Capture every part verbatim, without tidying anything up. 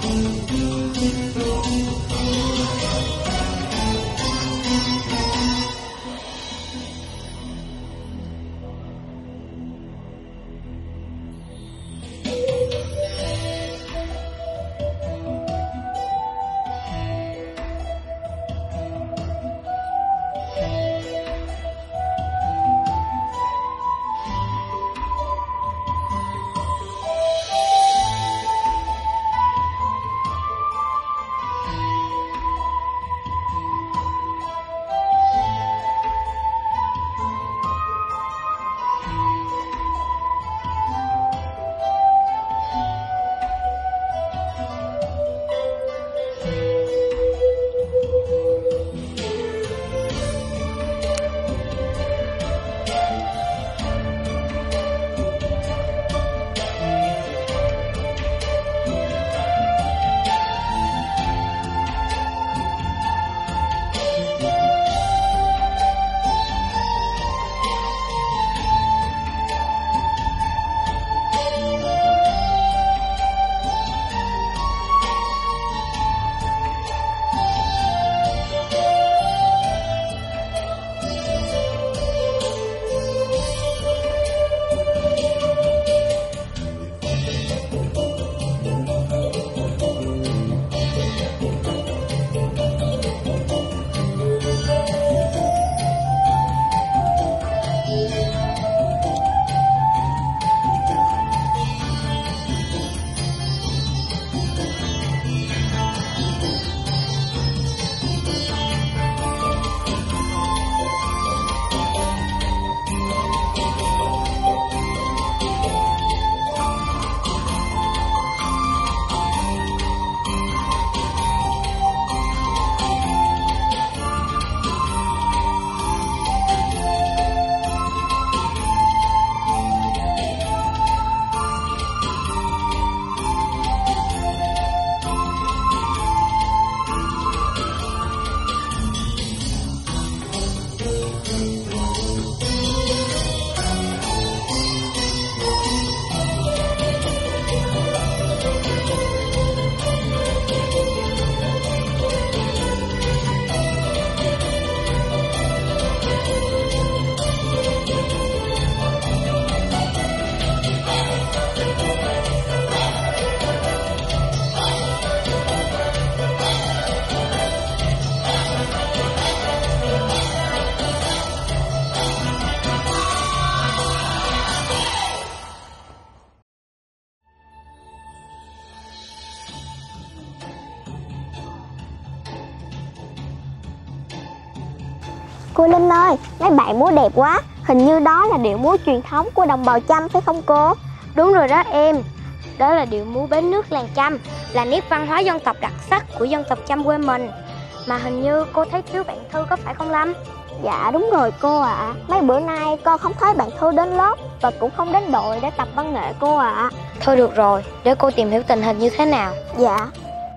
Cô Linh ơi, mấy bạn múa đẹp quá. Hình như đó là điệu múa truyền thống của đồng bào Chăm phải không cô? Đúng rồi đó em. Đó là điệu múa bến nước làng Chăm, là nét văn hóa dân tộc đặc sắc của dân tộc Chăm quê mình. Mà hình như cô thấy thiếu bạn Thư có phải không Lâm? Dạ đúng rồi cô ạ. À. Mấy bữa nay con không thấy bạn Thư đến lớp và cũng không đến đội để tập văn nghệ cô ạ. À. Thôi được rồi, để cô tìm hiểu tình hình như thế nào. Dạ.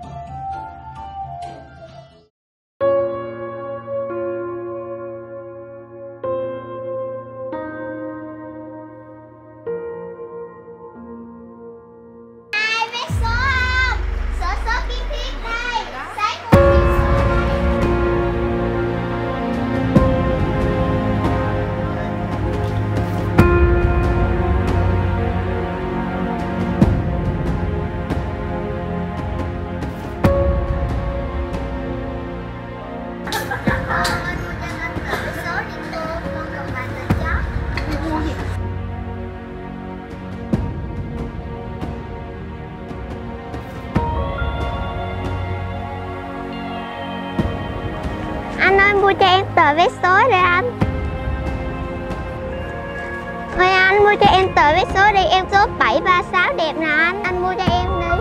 Anh ơi, mua cho em tờ vé số đi anh. Thôi anh mua cho em tờ vé số đi, em số bảy ba sáu đẹp nè anh. Anh mua cho em đi.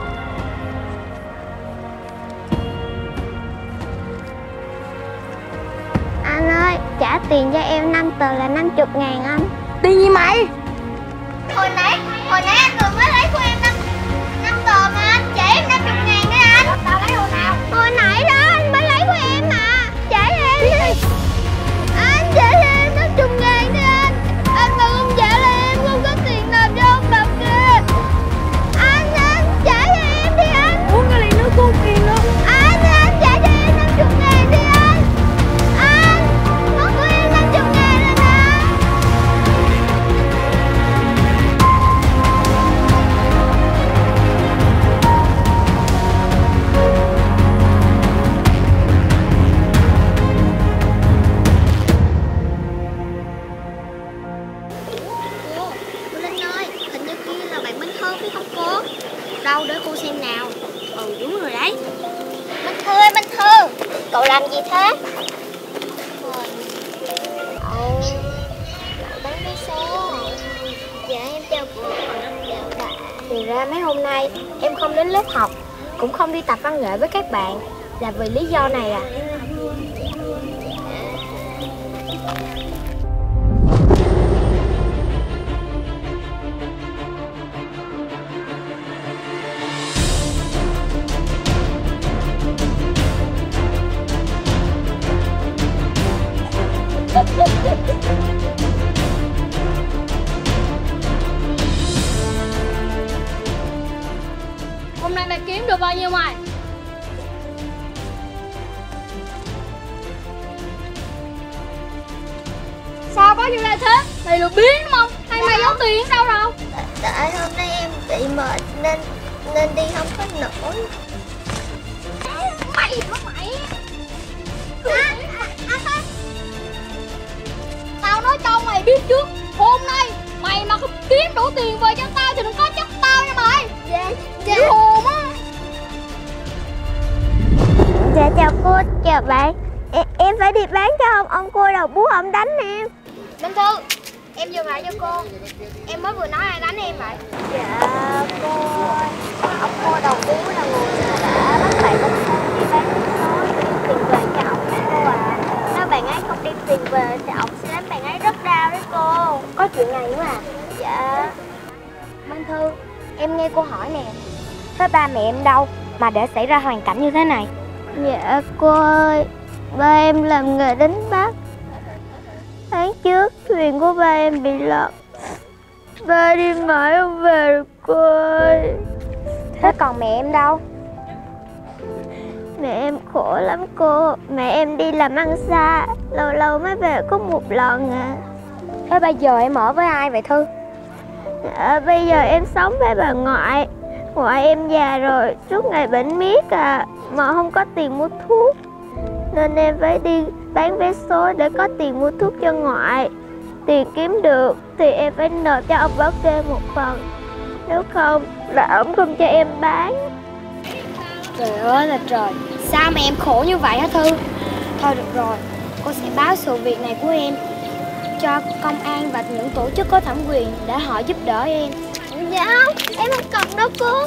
Anh ơi, trả tiền cho em năm tờ là năm mươi ngàn anh. Tiền gì mày? Hồi nãy, hồi nãy anh vừa mới lấy của em năm, năm tờ mà anh, trả em năm mươi ngàn đấy anh. Tao lấy hồi nào? Hồi nãy đó anh mới lấy của em mà. Trả em đi. Anh trả cho em năm mươi ngàn đi anh. Anh mà không trả là em không có tiền nộp cho ông Bọc kìa. Anh, anh trả cho em đi anh. Ủa Cậu làm gì thế? Cậu... Cậu bán vé số. Dạ em chào cô. Chào bà. Thì ra mấy hôm nay em không đến lớp học, cũng không đi tập văn nghệ với các bạn, là vì lý do này à? Hôm nay mày kiếm được bao nhiêu mày? Sao có nhiêu đây thế? Mày lừa biến đúng không? Hay mày giấu tiền đâu đâu? Tại hôm nay em bị mệt nên nên đi không có nổi. Mày hả mày? À, à, à, Tao nói cho mày biết trước, hôm nay mày mà không kiếm đủ tiền về cho tao thì đừng có trách tao nha mày. dạ, dạ. Chịu hồn á. Dạ chào cô, chào bạn. Em, em phải đi bán cho ông, ông cô đầu búa ông đánh em. Minh Thư, em dừng lại cho cô. Em mới vừa nói ai đánh em vậy? Dạ cô, ông cô đầu búa là người mà đã bắt bạn ông cô đi bán vé số để tiền về cho ông cô à. Nếu bạn ấy không đem tiền về thì ông sẽ đánh bạn ấy rất đau đấy cô. Có chuyện này nữa à? Dạ. Minh Thư, em nghe cô hỏi nè. Thế ba mẹ em đâu mà để xảy ra hoàn cảnh như thế này? Dạ cô ơi, ba em làm nghề đánh bắt. Tháng trước thuyền của ba em bị lật, ba đi mãi không về được cô ơi. Thế còn mẹ em đâu? Mẹ em khổ lắm cô, mẹ em đi làm ăn xa, lâu lâu mới về có một lần à. Thế bây giờ em ở với ai vậy Thư? Dạ, bây giờ em sống với bà ngoại. Ngoại em già rồi, suốt ngày bệnh miết à, mà không có tiền mua thuốc, nên em phải đi bán vé số để có tiền mua thuốc cho ngoại. Tiền kiếm được thì em phải nộp cho ông bảo kê một phần, nếu không là ông không cho em bán. Trời ơi là trời, sao mà em khổ như vậy hả Thư? Thôi được rồi, cô sẽ báo sự việc này của em cho công an và những tổ chức có thẩm quyền để họ giúp đỡ em. Dạ không, em không cần đâu cô.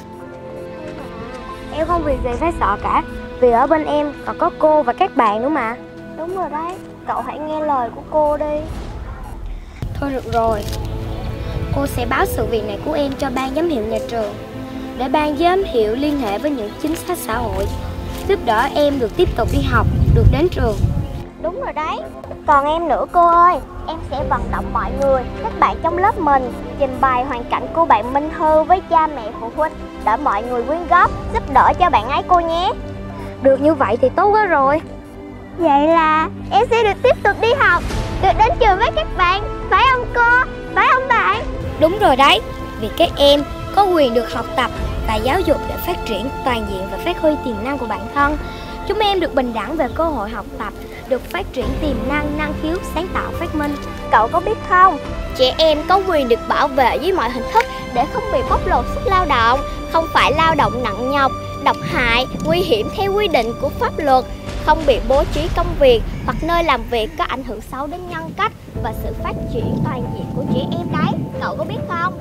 Em không việc gì phải sợ cả, vì ở bên em còn có cô và các bạn nữa mà. Đúng rồi đấy, cậu hãy nghe lời của cô đi. Thôi được rồi, cô sẽ báo sự việc này của em cho ban giám hiệu nhà trường, để ban giám hiệu liên hệ với những chính sách xã hội, giúp đỡ em được tiếp tục đi học, được đến trường. Đúng rồi đấy. Còn em nữa cô ơi, em sẽ vận động mọi người, các bạn trong lớp mình trình bày hoàn cảnh của bạn Minh Thư với cha mẹ phụ huynh, để mọi người quyên góp giúp đỡ cho bạn ấy cô nhé. Được như vậy thì tốt quá rồi. Vậy là em sẽ được tiếp tục đi học, được đến trường với các bạn, phải không cô? Phải không bạn? Đúng rồi đấy, vì các em có quyền được học tập và giáo dục để phát triển toàn diện và phát huy tiềm năng của bản thân. Chúng em được bình đẳng về cơ hội học tập, được phát triển tiềm năng, năng khiếu, sáng tạo, phát minh. Cậu có biết không, trẻ em có quyền được bảo vệ dưới mọi hình thức để không bị bóc lột sức lao động, không phải lao động nặng nhọc, độc hại, nguy hiểm theo quy định của pháp luật, không bị bố trí công việc hoặc nơi làm việc có ảnh hưởng xấu đến nhân cách và sự phát triển toàn diện của trẻ em đấy. Cậu có biết không?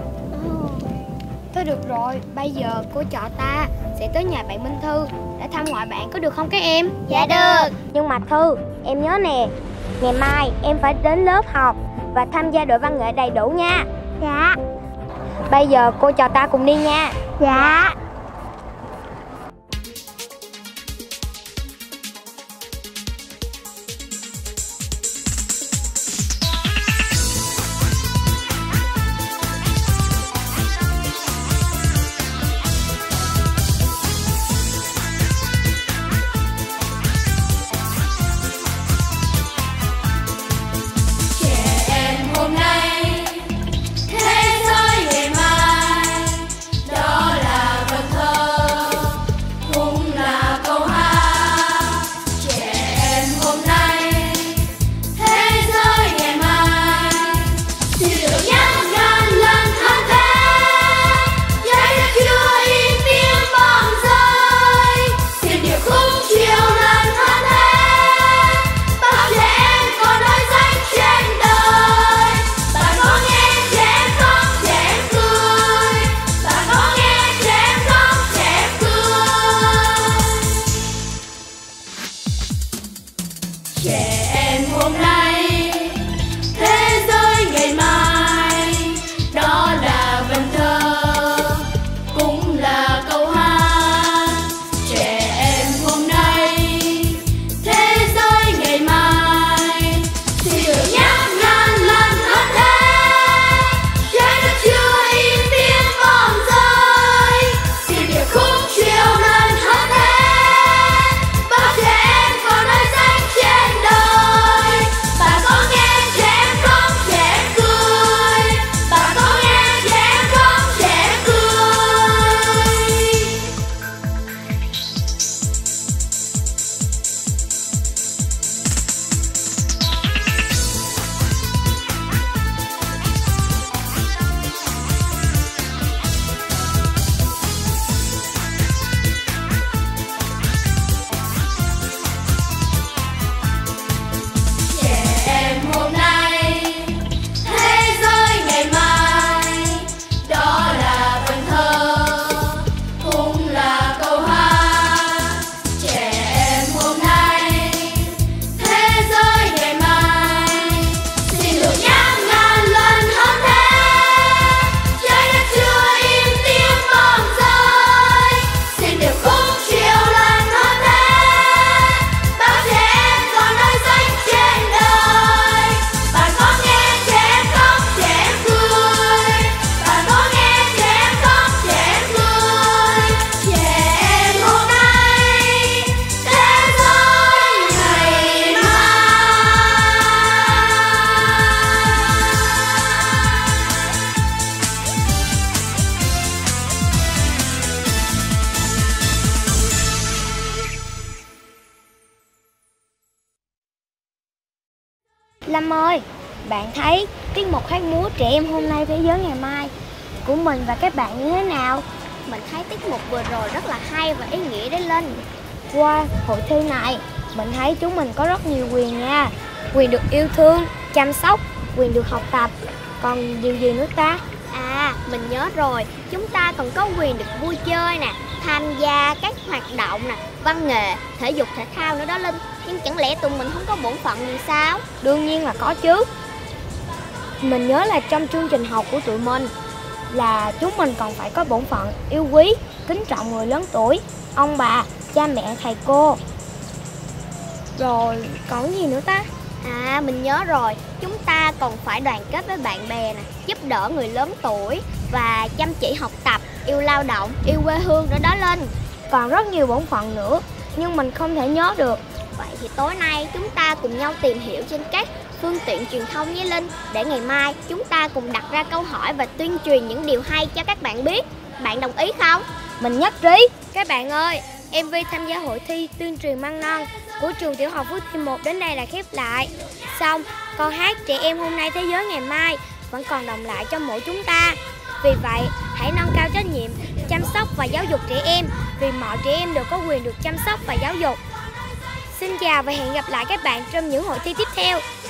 Thôi được rồi, bây giờ cô trò ta sẽ tới nhà bạn Minh Thư để thăm ngoại bạn, có được không các em? Dạ được. Nhưng mà Thư, em nhớ nè, ngày mai em phải đến lớp học và tham gia đội văn nghệ đầy đủ nha. Dạ. Bây giờ cô trò ta cùng đi nha. Dạ. Thế giới ngày mai đó là Lâm ơi, bạn thấy tiết mục hát múa trẻ em hôm nay thế giới ngày mai của mình và các bạn như thế nào? Mình thấy tiết mục vừa rồi rất là hay và ý nghĩa đấy Linh. Qua hội thi này, mình thấy chúng mình có rất nhiều quyền nha. Quyền được yêu thương, chăm sóc, quyền được học tập. Còn điều gì nữa ta? À, mình nhớ rồi, chúng ta còn có quyền được vui chơi nè, tham gia các hoạt động nè, văn nghệ, thể dục thể thao nữa đó Linh. Nhưng chẳng lẽ tụi mình không có bổn phận gì sao? Đương nhiên là có chứ. Mình nhớ là trong chương trình học của tụi mình là chúng mình còn phải có bổn phận yêu quý, kính trọng người lớn tuổi, ông bà, cha mẹ, thầy cô. Rồi còn gì nữa ta? À, mình nhớ rồi, chúng ta còn phải đoàn kết với bạn bè nè, giúp đỡ người lớn tuổi và chăm chỉ học tập, yêu lao động, yêu quê hương nữa đó Linh. Còn rất nhiều bổn phận nữa, nhưng mình không thể nhớ được. Vậy thì tối nay chúng ta cùng nhau tìm hiểu trên các phương tiện truyền thông với Linh, để ngày mai chúng ta cùng đặt ra câu hỏi và tuyên truyền những điều hay cho các bạn biết. Bạn đồng ý không? Mình nhất trí. Các bạn ơi, em vê tham gia hội thi tuyên truyền măng non của trường tiểu học Phú Thiêm một đến đây là khép lại. Xong, câu hát trẻ em hôm nay thế giới ngày mai vẫn còn đọng lại trong mỗi chúng ta. Vì vậy, hãy nâng cao trách nhiệm chăm sóc và giáo dục trẻ em, vì mọi trẻ em đều có quyền được chăm sóc và giáo dục. Xin chào và hẹn gặp lại các bạn trong những hội thi tiếp theo.